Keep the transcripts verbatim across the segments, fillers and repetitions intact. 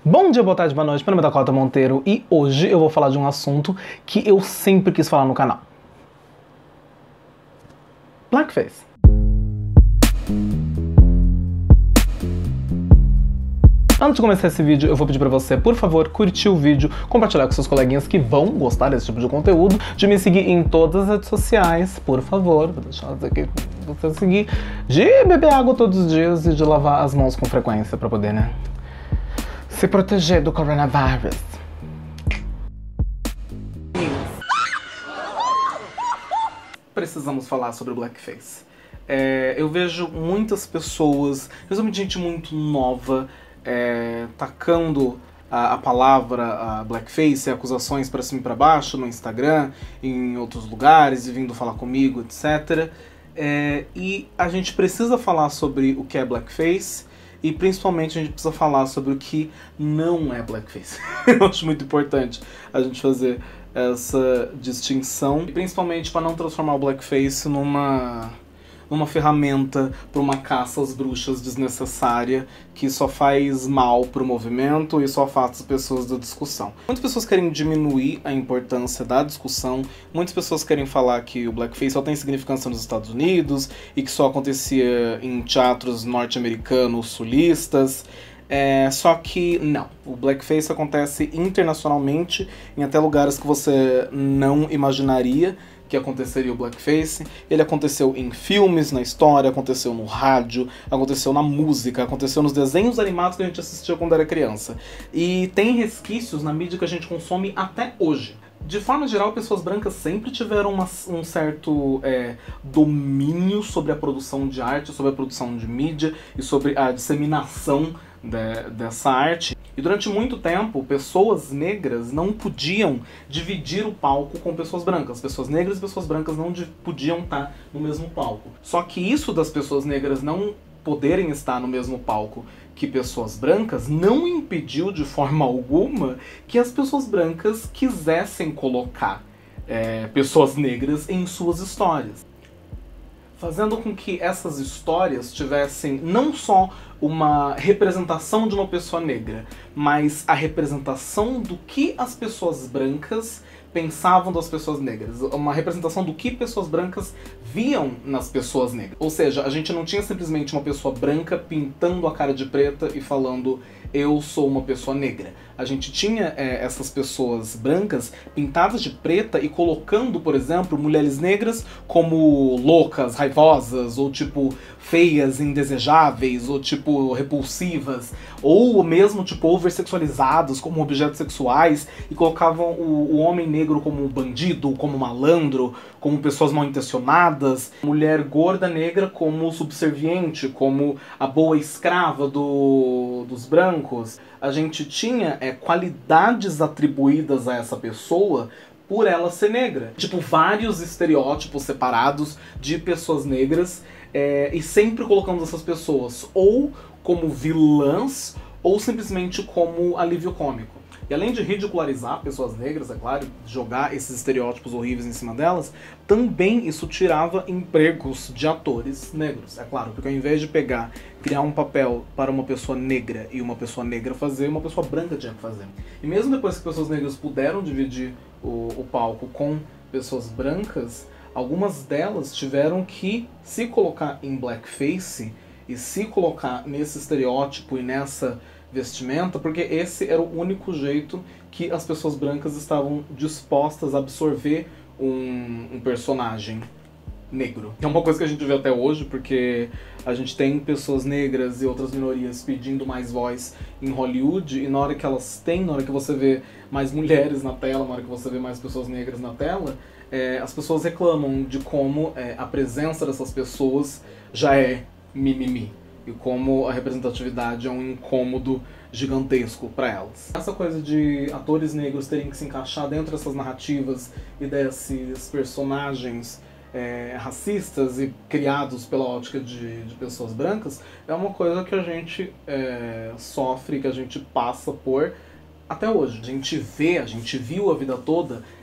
Bom dia, boa tarde, boa noite, meu nome é Dakota Monteiro e hoje eu vou falar de um assunto que eu sempre quis falar no canal. Blackface. Antes de começar esse vídeo, eu vou pedir pra você, por favor, curtir o vídeo, compartilhar com seus coleguinhas que vão gostar desse tipo de conteúdo, de me seguir em todas as redes sociais, por favor, vou deixar elas aqui pra você seguir, de beber água todos os dias e de lavar as mãos com frequência pra poder, né, se proteger do coronavírus. Precisamos falar sobre o Blackface. É, eu vejo muitas pessoas, principalmente gente muito nova, é, tacando a, a palavra a Blackface e acusações pra cima e pra baixo no Instagram, em outros lugares, e vindo falar comigo, etcétera. É, e a gente precisa falar sobre o que é Blackface, e principalmente a gente precisa falar sobre o que não é Blackface. Eu acho muito importante a gente fazer essa distinção, principalmente para não transformar o Blackface numa, numa ferramenta para uma caça às bruxas desnecessária que só faz mal pro movimento e só afasta as pessoas da discussão. Muitas pessoas querem diminuir a importância da discussão, muitas pessoas querem falar que o Blackface só tem significância nos Estados Unidos e que só acontecia em teatros norte-americanos sulistas. É, só que não, o Blackface acontece internacionalmente, em até lugares que você não imaginaria que aconteceria o Blackface. Ele aconteceu em filmes, na história, aconteceu no rádio, aconteceu na música, aconteceu nos desenhos animados que a gente assistia quando era criança. E tem resquícios na mídia que a gente consome até hoje. De forma geral, pessoas brancas sempre tiveram uma, um certo é, domínio sobre a produção de arte, sobre a produção de mídia e sobre a disseminação de, dessa arte. E durante muito tempo, pessoas negras não podiam dividir o palco com pessoas brancas. Pessoas negras e pessoas brancas não podiam estar no mesmo palco. Só que isso das pessoas negras não poderem estar no mesmo palco que pessoas brancas não impediu de forma alguma que as pessoas brancas quisessem colocar é, pessoas negras em suas histórias, fazendo com que essas histórias tivessem não só uma representação de uma pessoa negra, mas a representação do que as pessoas brancas pensavam das pessoas negras, uma representação do que pessoas brancas viam nas pessoas negras. Ou seja, a gente não tinha simplesmente uma pessoa branca pintando a cara de preta e falando eu sou uma pessoa negra. A gente tinha é, essas pessoas brancas pintadas de preta e colocando, por exemplo, mulheres negras como loucas, raivosas, ou tipo feias, indesejáveis, ou tipo repulsivas, ou mesmo tipo oversexualizadas como objetos sexuais, e colocavam o, o homem negro como bandido, como malandro, como pessoas mal intencionadas, mulher gorda negra como subserviente, como a boa escrava do, dos brancos. A gente tinha é, qualidades atribuídas a essa pessoa por ela ser negra. Tipo, vários estereótipos separados de pessoas negras, é, e sempre colocando essas pessoas ou como vilãs ou simplesmente como alívio cômico. E além de ridicularizar pessoas negras, é claro, jogar esses estereótipos horríveis em cima delas, também isso tirava empregos de atores negros, é claro, porque ao invés de pegar, criar um papel para uma pessoa negra e uma pessoa negra fazer, uma pessoa branca tinha que fazer. E mesmo depois que pessoas negras puderam dividir o, o palco com pessoas brancas, algumas delas tiveram que se colocar em blackface e se colocar nesse estereótipo e nessa vestimenta, porque esse era o único jeito que as pessoas brancas estavam dispostas a absorver um, um personagem negro. É uma coisa que a gente vê até hoje, porque a gente tem pessoas negras e outras minorias pedindo mais voz em Hollywood, e na hora que elas têm, na hora que você vê mais mulheres na tela, na hora que você vê mais pessoas negras na tela, é, as pessoas reclamam de como é, a presença dessas pessoas já é mimimi. E como a representatividade é um incômodo gigantesco para elas. Essa coisa de atores negros terem que se encaixar dentro dessas narrativas e desses personagens é, racistas e criados pela ótica de, de pessoas brancas é uma coisa que a gente é, sofre, que a gente passa por até hoje. A gente vê, a gente viu a vida toda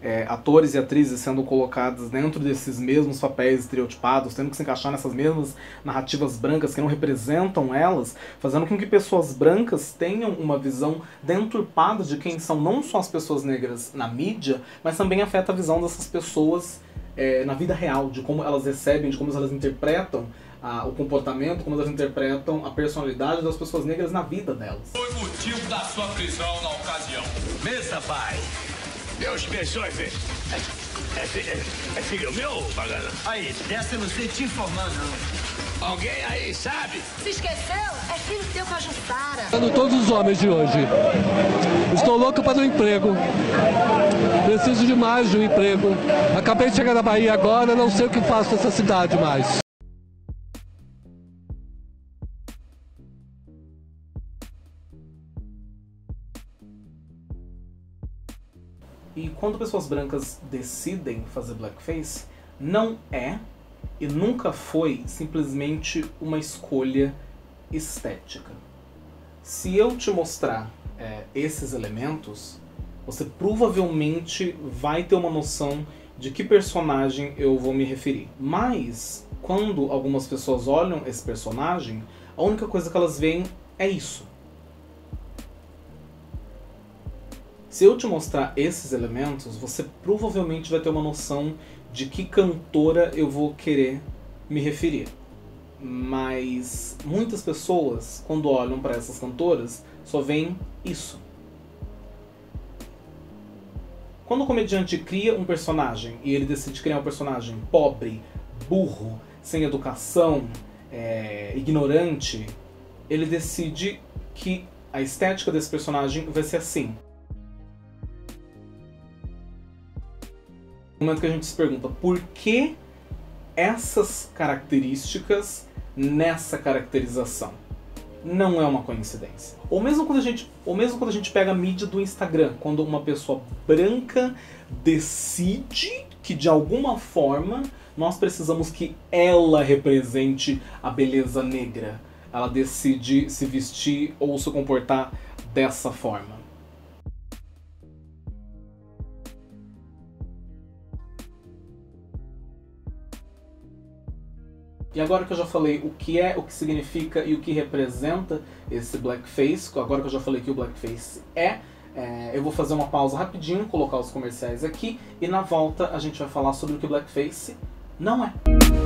é, atores e atrizes sendo colocados dentro desses mesmos papéis estereotipados, tendo que se encaixar nessas mesmas narrativas brancas que não representam elas, fazendo com que pessoas brancas tenham uma visão deturpada de quem são não só as pessoas negras na mídia, mas também afeta a visão dessas pessoas é, na vida real, de como elas recebem, de como elas interpretam ah, o comportamento, como elas interpretam a personalidade das pessoas negras na vida delas. Foi o motivo da sua prisão na ocasião. Mesa, pai. Deus abençoe, filho. É, é, é, é filho meu, Bagana? Aí, dessa eu não sei te informar, não. Alguém aí sabe? Se esqueceu? É filho teu com a Jussara. Todos os homens de hoje. Estou louco para um emprego. Preciso demais de um emprego. Acabei de chegar na Bahia agora, não sei o que faço nessa cidade mais. E quando pessoas brancas decidem fazer blackface, não é e nunca foi simplesmente uma escolha estética. Se eu te mostrar é, esses elementos, você provavelmente vai ter uma noção de que personagem eu vou me referir. Mas, quando algumas pessoas olham esse personagem, a única coisa que elas veem é isso. Se eu te mostrar esses elementos, você provavelmente vai ter uma noção de que cantora eu vou querer me referir. Mas muitas pessoas, quando olham para essas cantoras, só veem isso. Quando o comediante cria um personagem e ele decide criar um personagem pobre, burro, sem educação, é, ignorante, ele decide que a estética desse personagem vai ser assim. No momento que a gente se pergunta por que essas características nessa caracterização, não é uma coincidência. Ou mesmo quando a gente, ou mesmo quando a gente pega a mídia do Instagram, quando uma pessoa branca decide que de alguma forma nós precisamos que ela represente a beleza negra, ela decide se vestir ou se comportar dessa forma. E agora que eu já falei o que é, o que significa e o que representa esse blackface, agora que eu já falei que o blackface é, é, eu vou fazer uma pausa rapidinho, colocar os comerciais aqui, e na volta a gente vai falar sobre o que blackface não é.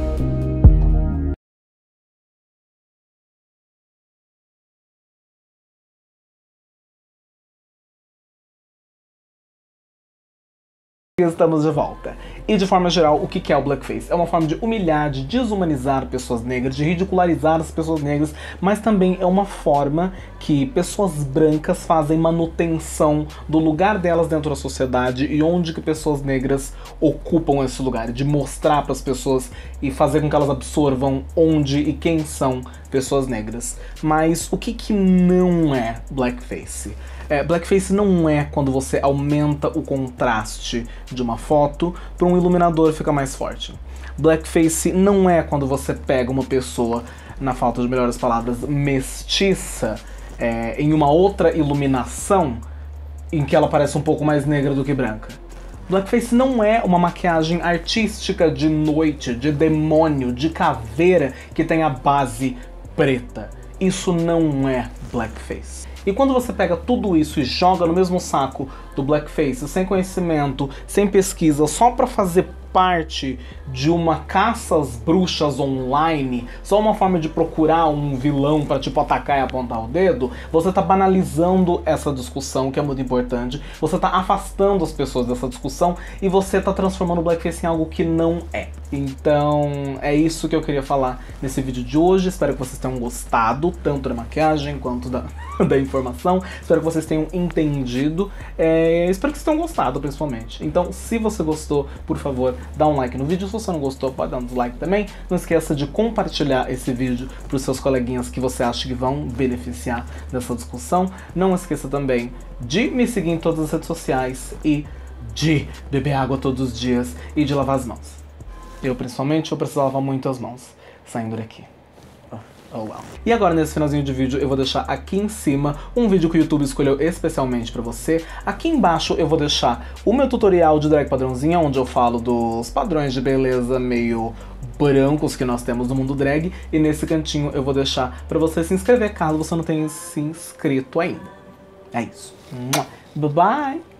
Estamos de volta. E de forma geral, o que é o blackface? É uma forma de humilhar, de desumanizar pessoas negras, de ridicularizar as pessoas negras, mas também é uma forma que pessoas brancas fazem manutenção do lugar delas dentro da sociedade e onde que pessoas negras ocupam esse lugar, de mostrar para as pessoas e fazer com que elas absorvam onde e quem são pessoas negras. Mas o que que não é blackface? É, blackface não é quando você aumenta o contraste de uma foto para um iluminador ficar mais forte. Blackface não é quando você pega uma pessoa, na falta de melhores palavras, mestiça, é, em uma outra iluminação em que ela parece um pouco mais negra do que branca. Blackface não é uma maquiagem artística de noite, de demônio, de caveira que tem a base preta. Isso não é blackface. E quando você pega tudo isso e joga no mesmo saco do blackface, sem conhecimento, sem pesquisa, só pra fazer parte de uma caça às bruxas online, só uma forma de procurar um vilão pra tipo atacar e apontar o dedo, você tá banalizando essa discussão, que é muito importante, você tá afastando as pessoas dessa discussão e você tá transformando o blackface em algo que não é. Então é isso que eu queria falar nesse vídeo de hoje. Espero que vocês tenham gostado, tanto da maquiagem quanto da, da informação. Espero que vocês tenham entendido. É, espero que vocês tenham gostado, principalmente. Então, se você gostou, por favor, dá um like no vídeo. Se você não gostou, pode dar um dislike também. Não esqueça de compartilhar esse vídeo para os seus coleguinhas que você acha que vão beneficiar dessa discussão. Não esqueça também de me seguir em todas as redes sociais e de beber água todos os dias e de lavar as mãos. Eu, principalmente, eu preciso lavar muito as mãos saindo daqui. Oh. Oh well. E agora, nesse finalzinho de vídeo, eu vou deixar aqui em cima um vídeo que o YouTube escolheu especialmente pra você. Aqui embaixo eu vou deixar o meu tutorial de drag padrãozinha, onde eu falo dos padrões de beleza meio brancos que nós temos no mundo drag. E nesse cantinho eu vou deixar pra você se inscrever, caso você não tenha se inscrito ainda. É isso. Bye bye!